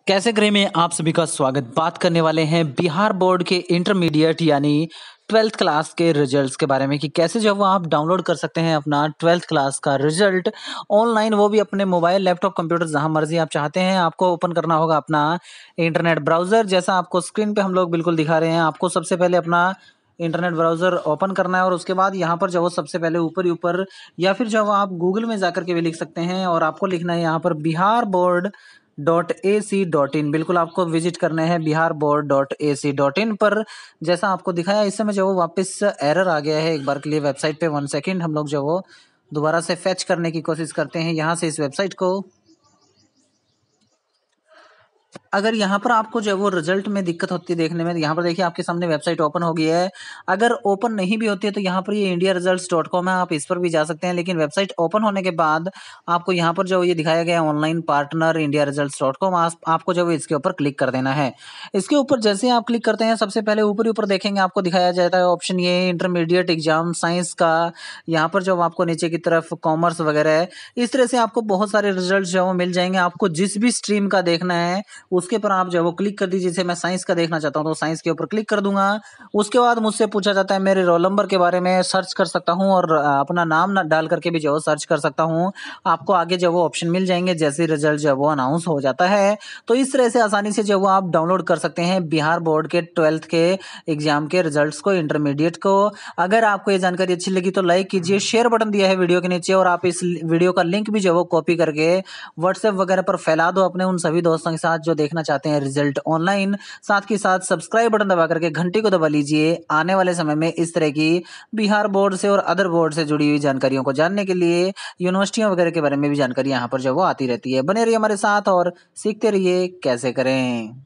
कैसे करें में आप सभी का स्वागत। बात करने वाले हैं बिहार बोर्ड के इंटरमीडिएट यानी 12th क्लास के रिजल्ट्स के बारे में कि कैसे जो है वो आप डाउनलोड कर सकते हैं अपना 12th क्लास का रिजल्ट ऑनलाइन, वो भी अपने मोबाइल, लैपटॉप, कंप्यूटर जहां मर्जी आप चाहते हैं। आपको ओपन करना होगा अपना इंटरनेट ब्राउजर, जैसा आपको स्क्रीन पे हम लोग बिल्कुल दिखा रहे हैं। आपको सबसे पहले अपना इंटरनेट ब्राउजर ओपन करना है और उसके बाद यहाँ पर जो वो सबसे पहले ऊपर ही ऊपर या फिर जो वो आप गूगल में जाकर के भी लिख सकते हैं और आपको लिखना है यहाँ पर biharboard.ac.in। बिल्कुल आपको विजिट करने हैं biharboard.ac.in पर। जैसा आपको दिखाया इस समय जो वो वापस एरर आ गया है एक बार के लिए वेबसाइट पे। 1 सेकेंड हम लोग जो वो दोबारा से फेच करने की कोशिश करते हैं यहाँ से इस वेबसाइट को। अगर यहाँ पर आपको जो है वो रिजल्ट में दिक्कत होती है देखने में, यहाँ पर देखिए आपके सामने वेबसाइट ओपन हो गई है। अगर ओपन नहीं भी होती है तो यहाँ पर ये indiaresults.com है, आप इस पर भी जा सकते हैं। लेकिन वेबसाइट ओपन होने के बाद आपको यहाँ पर जो ये दिखाया गया है ऑनलाइन पार्टनर indiaresults.com, आपको जो है इसके ऊपर क्लिक कर देना है। इसके ऊपर जैसे आप क्लिक करते हैं सबसे पहले ऊपर ऊपर देखेंगे आपको दिखाया जाता है ऑप्शन ये इंटरमीडिएट एग्जाम साइंस का। यहाँ पर जो आपको नीचे की तरफ कॉमर्स वगैरह है, इस तरह से आपको बहुत सारे रिजल्ट जो है वो मिल जाएंगे। आपको जिस भी स्ट्रीम का देखना है उसके पर आप जो है वो क्लिक कर दीजिए। जैसे मैं साइंस का देखना चाहता हूँ तो साइंस के ऊपर क्लिक कर दूंगा। उसके बाद मुझसे पूछा जाता है मेरे रोल नंबर के बारे में, सर्च कर सकता हूँ और अपना नाम डाल करके भी जो है सर्च कर सकता हूँ। आपको आगे जो वो ऑप्शन मिल जाएंगे जैसे रिजल्ट जो है वो अनाउंस हो जाता है। तो इस तरह से आसानी से जो वो आप डाउनलोड कर सकते हैं बिहार बोर्ड के 12th के एग्जाम के रिजल्ट्स को, इंटरमीडिएट को। अगर आपको ये जानकारी अच्छी लगी तो लाइक कीजिए, शेयर बटन दिया है वीडियो के नीचे, और आप इस वीडियो का लिंक भी जो है वो कॉपी करके व्हाट्सएप वगैरह पर फैला दो अपने उन सभी दोस्तों के साथ जो देखना चाहते हैं रिजल्ट ऑनलाइन। साथ के साथ सब्सक्राइब बटन दबा करके घंटी को दबा लीजिए। आने वाले समय में इस तरह की बिहार बोर्ड से और अदर बोर्ड से जुड़ी हुई जानकारियों को जानने के लिए, यूनिवर्सिटियों वगैरह के बारे में भी जानकारी यहाँ पर जो वो आती रहती है। बने रहिए हमारे साथ और सीखते रहिए कैसे करें।